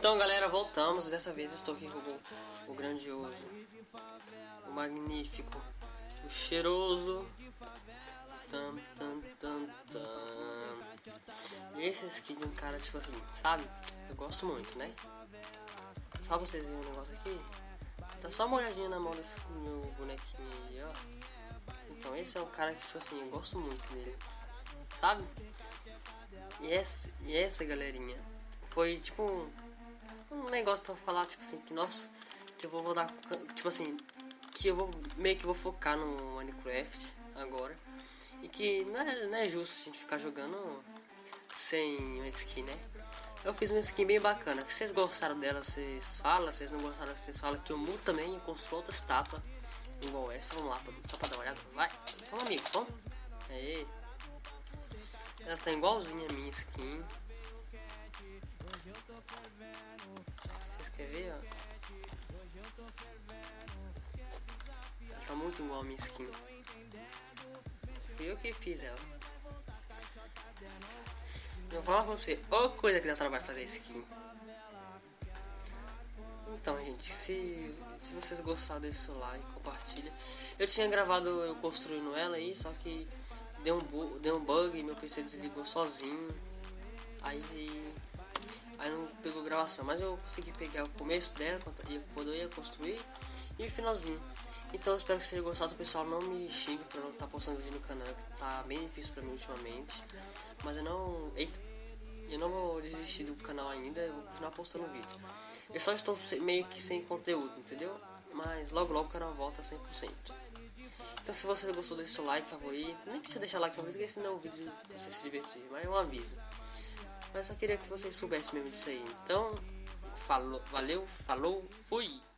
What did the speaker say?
Então, galera, voltamos. Dessa vez eu estou aqui com o grandioso, o magnífico, o cheiroso. E esse aqui de um cara, tipo assim, sabe? Eu gosto muito, né? Só pra vocês verem o negócio aqui. Tá só uma olhadinha na mão desse meu bonequinho aí, ó. Então, esse é um cara que, tipo assim, eu gosto muito dele, sabe? E essa galerinha foi tipo um negócio pra falar, tipo assim, que nossa, que eu vou voltar, tipo assim, que eu vou meio que vou focar no Minecraft agora. E que não é justo a gente ficar jogando sem uma skin, né? Eu fiz uma skin bem bacana. Se vocês gostaram dela, vocês falam. Se vocês não gostaram, vocês falam que eu mudo também. Eu construo outra estátua igual essa. Vamos lá, só pra dar uma olhada. Vai, vamos, amigo, vamos. Aí. Ela tá igualzinha a minha skin. Vocês querem ver, ó? Ela tá muito igual a minha skin. Fui eu que fiz ela. Eu vou falar pra você, ô coisa que dá trabalho fazer skin. Então, gente, se vocês gostaram, deixa o seu like, compartilha. Eu tinha gravado eu construindo ela aí, só que deu um bug e meu PC desligou sozinho. Aí não pegou gravação, mas eu consegui pegar o começo dela quando eu ia construir e o finalzinho. Então eu espero que vocês tenham gostado. Pessoal, não me xingue por não estar postando vídeo no canal, que tá bem difícil pra mim ultimamente. Mas eu não vou desistir do canal ainda, eu vou continuar postando vídeo. Eu só estou meio que sem conteúdo, entendeu? Mas logo o canal volta 100%. Então se você gostou, deixa seu like favorito. Nem precisa deixar like favorito, porque senão o vídeo você se divertir, mas é um aviso. Mas eu só queria que vocês soubessem mesmo disso aí. Então, valeu, falou, fui!